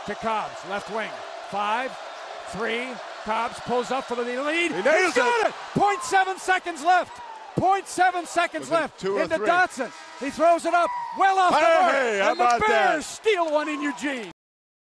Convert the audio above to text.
to Cobbs, left wing. 5, 3, Cobbs pulls up for the lead. He nails He's got it! 0.7 seconds left. 0.7 seconds left into Dotson. He throws it up well off the mark. Hey, how and the about Bears that? steal one in Eugene.